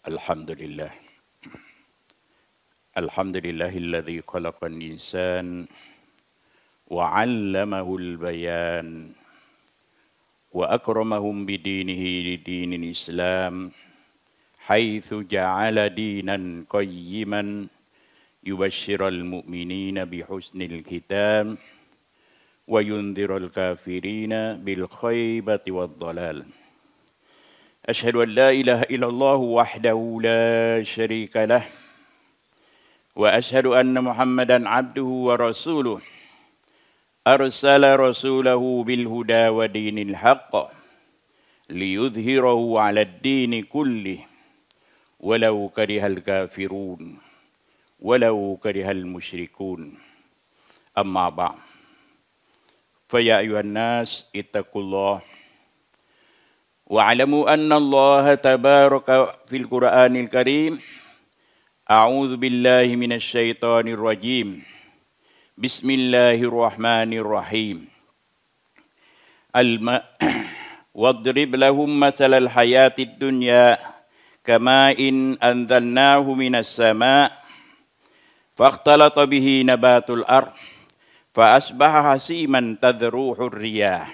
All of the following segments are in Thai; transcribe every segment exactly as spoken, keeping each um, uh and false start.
الحمد لله الحمد لله الذي خلق الإنسان وعلمه البيان وأكرمهم بدينه لدين الإسلام حيث جعل دينا قيما يبشر المؤمنين بحسن الختام وينذر الكافرين بالخيبة والضلال أشهد أن لا إله إلا الله وحده لا شريك له وأشهد أن محمدا عبده ورسوله أرسل رسوله بالهدى ودين الحق ليظهره على الدين كله ولو كره الكافرون ولو كره المشركون أما بعد فيا أيها الناس اتقوا الله واعلموا أن الله تبارك في القرآن الكريم أعوذ بالله من الشيطان الرجيم بسم الله الرحمن الرحيم الم... واضرب لهم مثل الحياة الدنيا كماء أنزلناه من السماء فاختلط به نبات الأرض فأصبح هشيما تذروه الرياح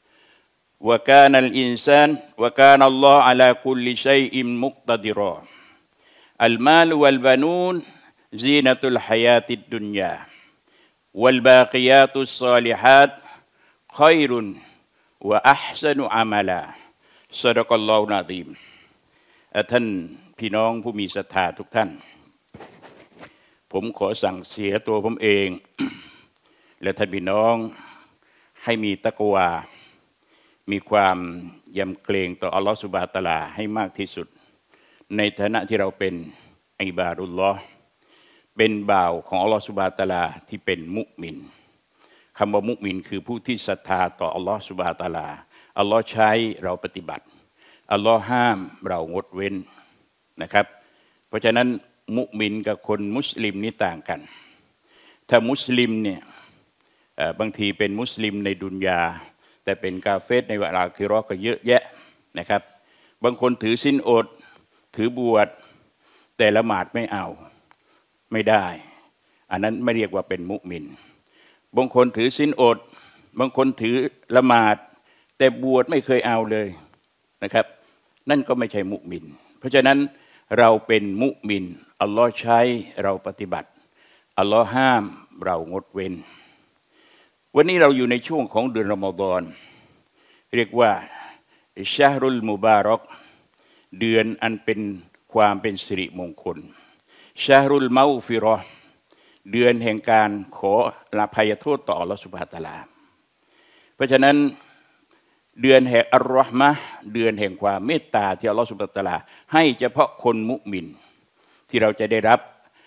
وكان الإنسان وكان الله على كل شيء مقتدرا المال والبنون زينة الحياة الدنيا والباقيات الصالحات خير وأحسن عملا صدق الله العظيمท่านพี่น้องผู้มีศรัทธาทุกท่านผมขอสั่งเสียตัวผมเอง และท่านพี่น้องให้มีตักวามีความยำเกรงต่ออัลลอฮฺซุบฮานะฮูวะตะอาลาให้มากที่สุดในฐานะที่เราเป็นอิบาดุลลอฮ์เป็นบ่าวของอัลลอฮฺซุบฮานะฮูวะตะอาลาที่เป็นมุมินคำว่ามุมินคือผู้ที่ศรัทธาต่ออัลลอฮฺซุบฮานะฮูวะตะอาลาอัลลอฮ์ใช้เราปฏิบัติอัลลอฮ์ห้ามเรางดเว้นนะครับเพราะฉะนั้นมุมินกับคนมุสลิมนี่ต่างกันถ้ามุสลิมเนี่ยบางทีเป็นมุสลิมในดุนยาแต่เป็นกาเฟรในเวลาที่รอก็เยอะแยะนะครับบางคนถือศีลอดถือบวชแต่ละหมาดไม่เอาไม่ได้อันนั้นไม่เรียกว่าเป็นมุมินบางคนถือศีลอดบางคนถือละหมาดแต่บวชไม่เคยเอาเลยนะครับนั่นก็ไม่ใช่มุมินเพราะฉะนั้นเราเป็นมุมินอัลลอฮ์ใช้เราปฏิบัติอัลลอฮ์ห้ามเรางดเว้นวันนี้เราอยู่ในช่วงของเดือนรอมฎอนเรียกว่าชะฮรุลมุบารอกเดือนอันเป็นความเป็นสิริมงคลชะฮรุลเมาฟิเราะห์เดือนแห่งการขออภัยโทษต่ออัลเลาะห์ซุบฮานะฮูวะตะอาลาเพราะฉะนั้นเดือนแห่งอัลเราะห์มะห์เดือนแห่งความเมตตาที่อัลเลาะห์ซุบฮานะฮูวะตะอาลาให้เฉพาะคนมุมินที่เราจะได้รับ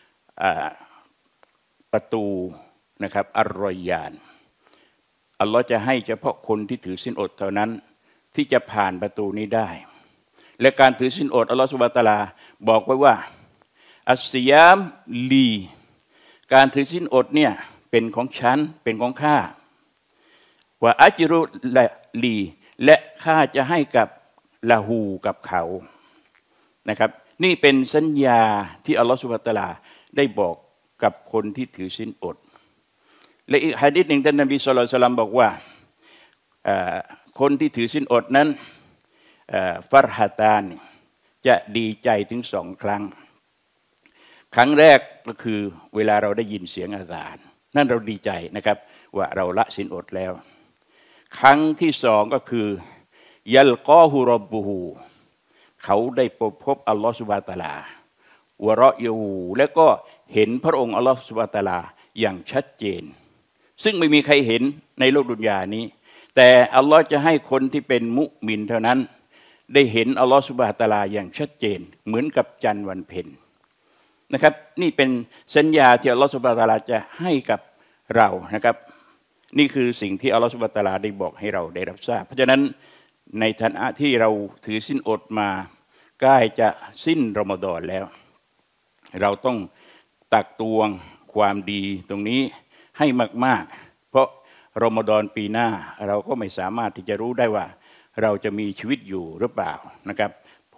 ประตูนะครับอัรรอยยานอัลลอฮ์จะให้เฉพาะคนที่ถือศีลอดเท่านั้นที่จะผ่านประตูนี้ได้และการถือศีลอดอัลลอฮ์ซุบฮานะฮูวะตะอาลาบอกไว้ว่าอัสซิยามลีการถือศีลอดเนี่ยเป็นของฉันเป็นของข้าว่าอัจรุละลีและข้าจะให้กับละหูกับเขานะครับนี่เป็นสัญญาที่อัลลอฮ์ซุบฮานะฮูวะตะอาลาได้บอกกับคนที่ถือศีลอดและอีกหะดีษหนึ่งท่านนบีศ็อลลัลลอฮุอะลัยฮิวะซัลลัมบอกว่าคนที่ถือศีลอดนั้นฟัรฮะตานจะดีใจถึงสองครั้งครั้งแรกก็คือเวลาเราได้ยินเสียงอาซานนั่นเราดีใจนะครับว่าเราละศีลอดแล้วครั้งที่สองก็คือยัลกอฮุร็อบบุฮูเขาได้พบอัลลอฮฺซุบฮานะฮูวะตะอาลาวะรอยูแล้วก็เห็นพระองค์อัลลอฮฺซุบฮานะฮูวะตะอาลาอย่างชัดเจนซึ่งไม่มีใครเห็นในโลกดุนยานี้แต่อัลลอฮ์จะให้คนที่เป็นมุมินเท่านั้นได้เห็นอัลลอฮ์ซุบฮานะฮูวะตะอาลาอย่างชัดเจนเหมือนกับจันทร์วันเพ็ญนะครับนี่เป็นสัญญาที่อัลลอฮ์ซุบฮานะฮูวะตะอาลาจะให้กับเรานะครับนี่คือสิ่งที่อัลลอฮ์ซุบฮานะฮูวะตะอาลาได้บอกให้เราได้รับทราบเพราะฉะนั้นในฐานะที่เราถือศีลอดมาใกล้จะสิ้นรอมฎอนแล้วเราต้องตักตวงความดีตรงนี้ให้มากๆเพราะรอมฎอนปีหน้าเราก็ไม่สามารถที่จะรู้ได้ว่าเราจะมีชีวิตอยู่หรือเปล่านะครับเพราะ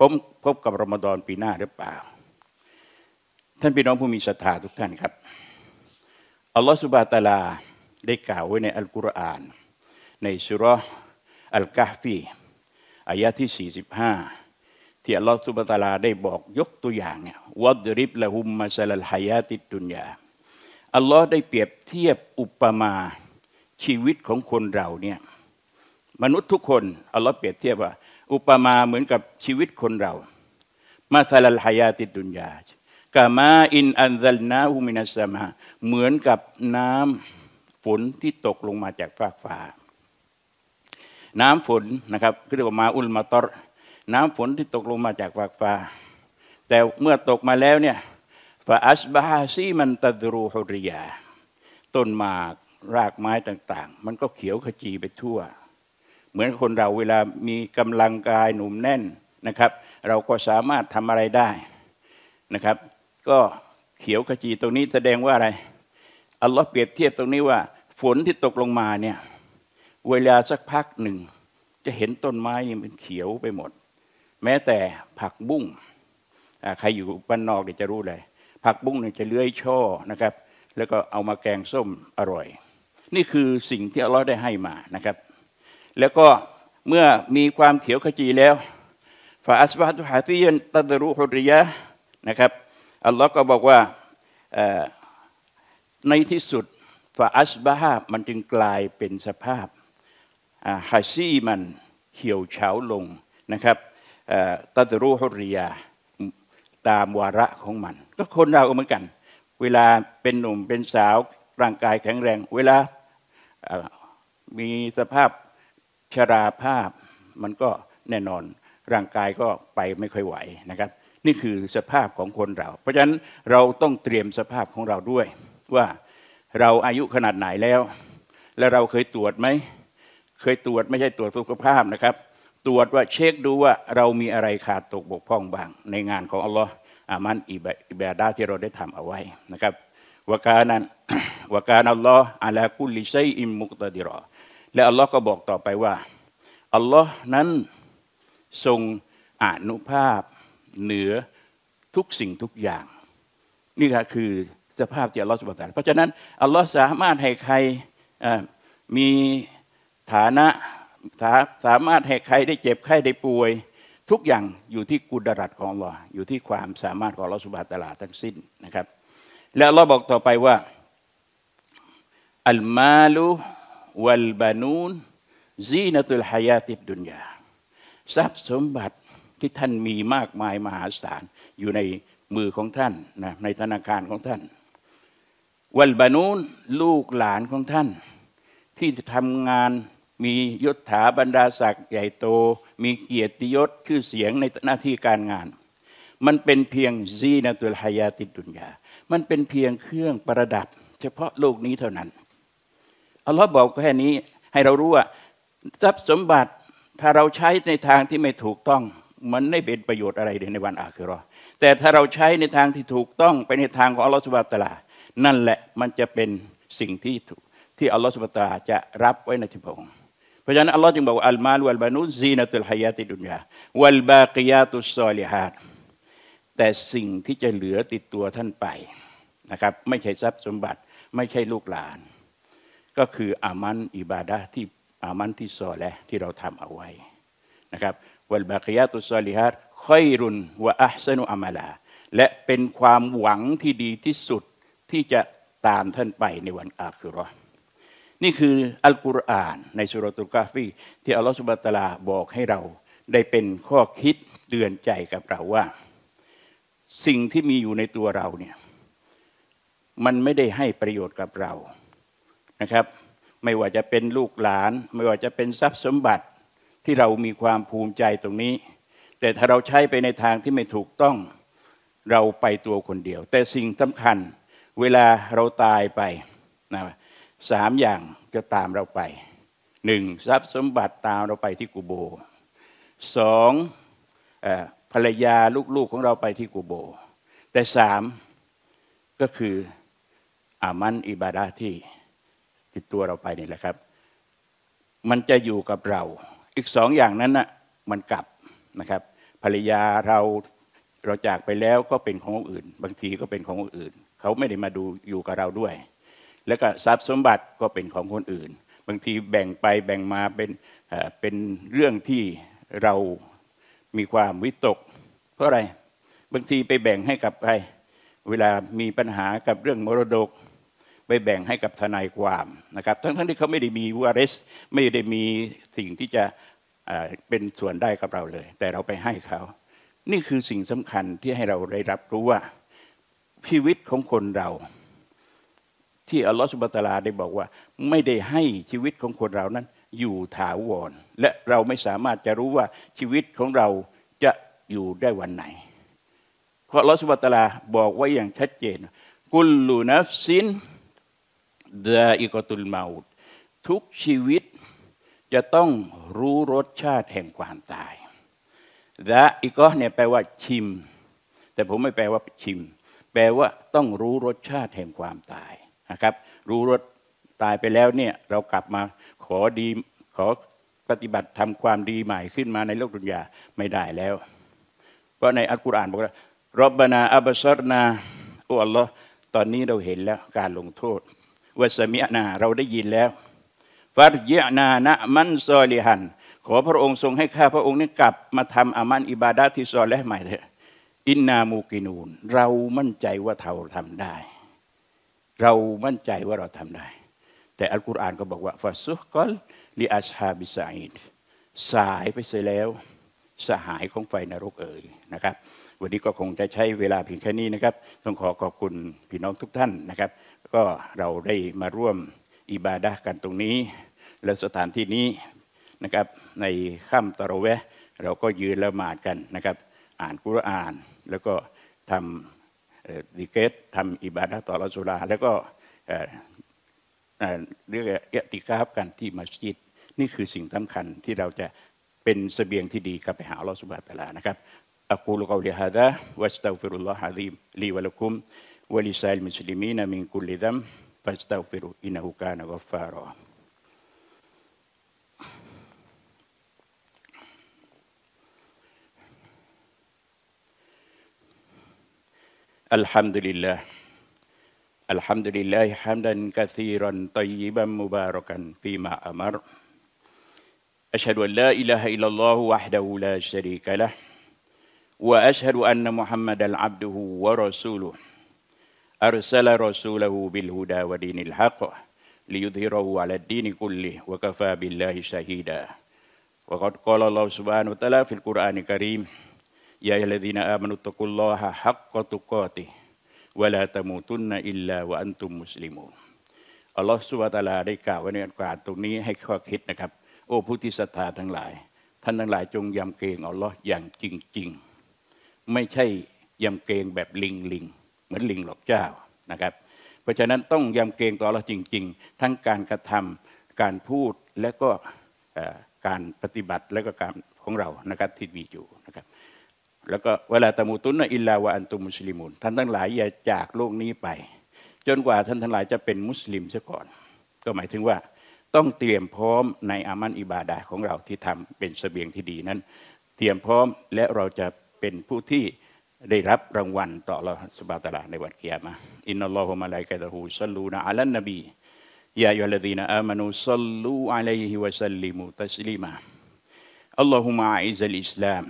มพบกับรอมฎอนปีหน้าหรือเปล่าท่านพี่น้องผู้มีศรัทธาทุกท่านครับอัลลอฮฺซุบฮานะฮูวะตะอาลาได้กล่าวไว้ในอัลกุรอานในซูเราะห์อัลกะฮฟีอายะที่สี่สิบห้าที่อัลลอฮฺซุบฮานะฮูวะตะอาลาได้บอกยกตัวอย่างเนี่ยวัดริบละฮุมมะซะลัลฮายาติดดุนยาอัลลอฮ์ได้เปรียบเทียบอุปมาชีวิตของคนเราเนี่ยมนุษย์ทุกคนอัลลอฮ์เปรียบเทียบว่าอุปมาเหมือนกับชีวิตคนเรามาซาลัลฮายาติดดุนยากามาอินอันซัลนาฮูมินัสสมาเหมือนกับน้ำฝนที่ตกลงมาจากฟากฟ้าน้ำฝนนะครับเรียกว่ามาอุลมาตอรน้ำฝนที่ตกลงมาจากฟากฟ้าแต่เมื่อตกมาแล้วเนี่ยฟาอัสบาฮาซีมันตัดรูฮุริยาต้นหมากรากไม้ต่างๆมันก็เขียวขจีไปทั่วเหมือนคนเราเวลามีกำลังกายหนุ่มแน่นนะครับเราก็สามารถทำอะไรได้นะครับก็เขียวขจีตรงนี้แสดงว่าอะไรอัลลอฮ์เปรียบเทียบตรงนี้ว่าฝนที่ตกลงมาเนี่ยเวลาสักพักหนึ่งจะเห็นต้นไม้นี่มันเขียวไปหมดแม้แต่ผักบุ้งใครอยู่บ้านนอกเดี๋ยวจะรู้เลยผักบุ้งเนี่ยจะเลื้อยช่อนะครับแล้วก็เอามาแกงส้มอร่อยนี่คือสิ่งที่อัลลอฮ์ได้ให้มานะครับแล้วก็เมื่อมีความเขียวขจีแล้วฟาอัสบะฮตุฮาติยันตัดรูฮุริยะนะครับอัลลอฮ์ก็บอกว่าในที่สุดฟาอัสบะฮะมันจึงกลายเป็นสภาพฮาซีมันเหี่ยวเฉาลงนะครับตัดรูฮุริยะตามวาระของมันก็คนเราเหมือนกันเวลาเป็นหนุ่มเป็นสาวร่างกายแข็งแรงเวลามีสภาพชราภาพมันก็แน่นอนร่างกายก็ไปไม่ค่อยไหวนะครับนี่คือสภาพของคนเราเพราะฉะนั้นเราต้องเตรียมสภาพของเราด้วยว่าเราอายุขนาดไหนแล้วและเราเคยตรวจไหมเคยตรวจไม่ใช่ตรวจสุขภาพนะครับตรวจว่าเช็คดูว่าเรามีอะไรขาดตกบกพร่องบ้างในงานของอัลลอฮ์อามันอิบาดะห์ที่เราได้ทำเอาไว้นะครับวกานั้นวกานอัลลอฮ์อะลากุลิชัยอิมมุกตะดิรอและอัลลอฮ์ก็บอกต่อไปว่าอัลลอฮ์นั้นทรงอานุภาพเหนือทุกสิ่งทุกอย่างนี่ก็คือสภาพที่อัลลอฮ์สุบฮานะฮูวะตะอาลาเพราะฉะนั้นอัลลอฮ์สามารถให้ใครมีฐานะสามารถให้ใครได้เจ็บไข้ได้ป่วยทุกอย่างอยู่ที่กุดรัตของอัลลอฮ์อยู่ที่ความสามารถของอัลลอฮ์ซุบฮานะฮูวะตะอาลาทั้งสิ้นนะครับและอัลลอฮ์บอกต่อไปว่าอัลมาลุวัลบานูนซีนะตุลฮายาติดดุนยาทรัพย์สมบัติที่ท่านมีมากมายมหาศาลอยู่ในมือของท่านนะในธนาคารของท่านวัลบานูนลูกหลานของท่านที่ทำงานมียศถาบรรดาศักดิ์ใหญ่โตมีเกียรติยศชื่อเสียงในหน้าที่การงานมันเป็นเพียงซีนะตุลฮายาติดดุนยามันเป็นเพียงเครื่องประดับเฉพาะโลกนี้เท่านั้นอัลลอฮ์บอกแค่นี้ให้เรารู้ว่าทรัพย์สมบัติถ้าเราใช้ในทางที่ไม่ถูกต้องมันไม่เป็นประโยชน์อะไรเลยในวันอาคิเราะห์แต่ถ้าเราใช้ในทางที่ถูกต้องไปในทางของอัลลอฮ์ซุบฮานะฮูวะตะอาลานั่นแหละมันจะเป็นสิ่งที่ที่อัลลอฮ์ซุบฮานะฮูวะตะอาลาจะรับไว้ในที่พระองค์เพราะฉะนั้นอัลลอฮ์จึงบอกว่าอัลมาลวัลบานูนซีนะตุลฮายาติดดุนยาวัลบากิยาตุสซอลิฮาตแต่สิ่งที่จะเหลือติดตัวท่านไปนะครับไม่ใช่ทรัพย์สมบัติไม่ใช่ลูกหลานก็คืออามันอิบาดะห์ที่อามันที่ซอลิฮ์ที่เราทำเอาไว้นะครับวัลบากิยาตุสซอลิฮาตคอยรุนวะอัพซานุอามาลาและเป็นความหวังที่ดีที่สุดที่จะตามท่านไปในวันอาคิเราะห์นี่คืออัลกุรอานในสุเราะตุลกะฮฟีที่อัลลอฮฺซุบฮานะฮูวะตะอาลาบอกให้เราได้เป็นข้อคิดเตือนใจกับเราว่าสิ่งที่มีอยู่ในตัวเราเนี่ยมันไม่ได้ให้ประโยชน์กับเรานะครับไม่ว่าจะเป็นลูกหลานไม่ว่าจะเป็นทรัพย์สมบัติที่เรามีความภูมิใจตรงนี้แต่ถ้าเราใช้ไปในทางที่ไม่ถูกต้องเราไปตัวคนเดียวแต่สิ่งสำคัญเวลาเราตายไปนะสามอย่างจะตามเราไปหนึ่งทรัพย์สมบัติตามเราไปที่กุโบร์สองภรรยาลูกๆของเราไปที่กุโบร์แต่สามก็คืออามันอิบาดะห์ที่ติดตัวเราไปนี่แหละครับมันจะอยู่กับเราอีกสองอย่างนั้นน่ะมันกลับนะครับภรรยาเราเราจากไปแล้วก็เป็นของคนอื่นบางทีก็เป็นของคนอื่นเขาไม่ได้มาดูอยู่กับเราด้วยแล้วก็ทรัพย์สมบัติก็เป็นของคนอื่นบางทีแบ่งไปแบ่งมาเป็นเป็นเรื่องที่เรามีความวิตกเพราะอะไรบางทีไปแบ่งให้กับใครเวลามีปัญหากับเรื่องมรดกไปแบ่งให้กับทนายความนะครับทั้งทั้งที่เขาไม่ได้มีวาริสไม่ได้มีสิ่งที่จะเป็นส่วนได้กับเราเลยแต่เราไปให้เขานี่คือสิ่งสำคัญที่ให้เราได้รับรู้ว่าชีวิตของคนเราที่อัลลอฮฺซุบฮานะฮูวะตะอาลาได้บอกว่าไม่ได้ให้ชีวิตของคนเรานั้นอยู่ถาวรและเราไม่สามารถจะรู้ว่าชีวิตของเราจะอยู่ได้วันไหนเพราะอัลลอฮฺซุบฮานะฮูวะตะอาลาบอกไว้อย่างชัดเจนกุลลุนัฟซินดาอิกะตุลเมาต์ทุกชีวิตจะต้องรู้รสชาติแห่งความตายดาอิกะเนี่ยแปลว่าชิมแต่ผมไม่แปลว่าชิมแปลว่าต้องรู้รสชาติแห่งความตายนะครับรู้รสตายไปแล้วเนี่ยเรากลับมาขอดีขอปฏิบัติทำความดีใหม่ขึ้นมาในโลกดุนยาไม่ได้แล้วเพราะในอัลกุรอานบอกว่ารบบานาอับซารนาโอ้อัลลอฮ์ตอนนี้เราเห็นแล้วการลงโทษวะสมิอนาเราได้ยินแล้วฟัรญิอนานะมันซอลิฮันขอพระองค์ทรงให้ข้าพระองค์นี้กลับมาทำอามันอิบาดะห์ที่ซอลิฮ์ใหม่เถอะอินนามูกินูนเรามั่นใจว่าเราทำได้เรามั่นใจว่าเราทำได้แต่อัลกุรอานก็บอกว่าฟาซุฮกอลลิอัชฮาบิซาอิดสายไปเสียแล้วสหายของไฟนรกเอ่ยนะครับวันนี้ก็คงจะใช้เวลาเพียงแค่นี้นะครับต้องขอขอบคุณพี่น้องทุกท่านนะครับก็เราได้มาร่วมอิบาดะห์กันตรงนี้และสถานที่นี้นะครับในค่ำตะเราะเวห์เราก็ยืนละหมาดกันนะครับอ่านกุรอานแล้วก็ทำดิเกตทำอิบาดะห์ต่ออัลเลาะห์ซุบฮานะฮูวะตะอาลาแล้วก็เรียกอิอ์ติกาฟกันที่มัสยิดนี่คือสิ่งสำคัญที่เราจะเป็นเสบียงที่ดีกลับไปหาอัลเลาะห์ซุบฮานะฮูวะตะอาลานะครับอะกูลุกอลิฮาซาวัสตัฆฟิรุลลอฮะอะซีมลีวะละกุมวะลิซาอิลมุสลิมีนมินกุลลิซัมฟัสตัฆฟิรุอินนะฮูกานะกัฟฟารอالحمد لله الحمد لله حمدا كثيرا طيبا مباركا فيما أمر أشهد أن لا إله إلا الله وحده لا شريك له وأشهد أن محمدا عبده ورسوله أرسل رسوله بالهدى ودين الحق ليظهره على الدين كله وكفى بالله شهيدا وقد قال الله سبحانه وتعالى في القرآن الكريم يا أيها الذين آمنوا اتقوا الله حق تقاته ولا تموتن إلا وأنتم مسلمون อัลลอฮฺซุบฮานะฮูวะตะอาลาได้กล่าวไว้ในอัลกุรอานตรงนี้ให้ข้อคิดนะครับโอ้ผู้ที่ศรัทธาทั้งหลายท่านทั้งหลายจงยำเกรงอัลลอฮ์อย่างจริงๆไม่ใช่ยำเกรงแบบลิงลิงเหมือนลิงหลอกเจ้านะครับเพราะฉะนั้นต้องยำเกรงต่ออัลลอฮ์จริงๆทั้งการกระทำการพูดและก็การปฏิบัติและก็การของเรานะครับที่มีอยู่นะครับแล้วก็เวลาตะมูตุนอิลลาวะอันตุมุสลิมุนท่านทั้งหลายอย่าจากโลกนี้ไปจนกว่าท่านทั้งหลายจะเป็นมุสลิมซะก่อนก็หมายถึงว่าต้องเตรียมพร้อมในอามันอิบาดะห์ของเราที่ทำเป็นเสบียงที่ดีนั้นเตรียมพร้อมและเราจะเป็นผู้ที่ได้รับรางวัลต่ออัลเลาะห์ซุบฮานะฮูวะตะอาลาในวันกิยามะฮ์อินนัลลอฮุมะลาอิกะตุฮูศ็อลลูนะอะลันนบียาอัยยุฮัลลซีนาอามานูศ็อลลูอะลัยฮิวะซัลลิมูตัสลีมาอัลลอฮุมะอะอิซซัลอิสลาม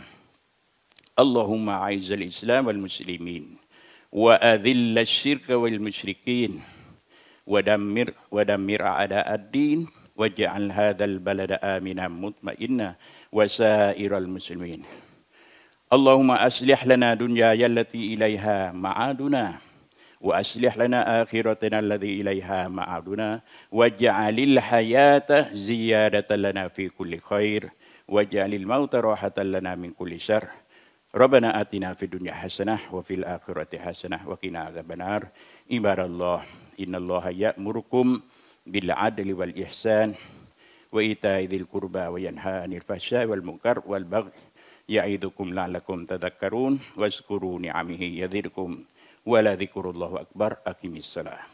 اللهم أعز الإسلام والمسلمين وأذل الشرك والمشركين ودمر ودمر أعداء الدين واجعل هذا البلد آمنا مطمئنا وسائر المسلمين اللهم أصلح لنا دنيانا التي إليها معادنا وأصلح لنا آخرتنا التي إليها معادنا واجعل الحياة زيادة لنا في كل خير واجعل الموت راحة لنا من كل شر ربنا آتنا في الدنيا حسنة وفي الآخرة حسنة وقنا عذاب النار عباد الله إن الله يأمركم بالعدل والإحسان وإيتاء ذي القربى وينهى عن الفحشاء والمنكر والبغي يعظكم لعلكم تذكرون واذكروا نعمه يزدكم ولذكر الله أكبر أقم الصلاة